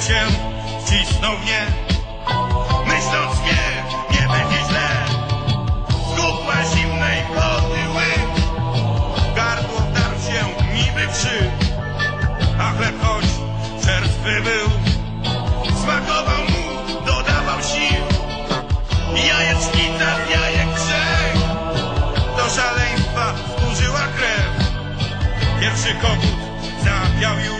się wcisnął w nie, myśląc nie będzie źle. Skupła zimnej wody łyk, w gardło wdarł się niby krzyk, a chleb choć czerstwy był, smakował mu, dodawał sił. Jajecznica z jajek grzech, do szaleństwa wzburzyła krew. Pierwszy kogut zapiał już,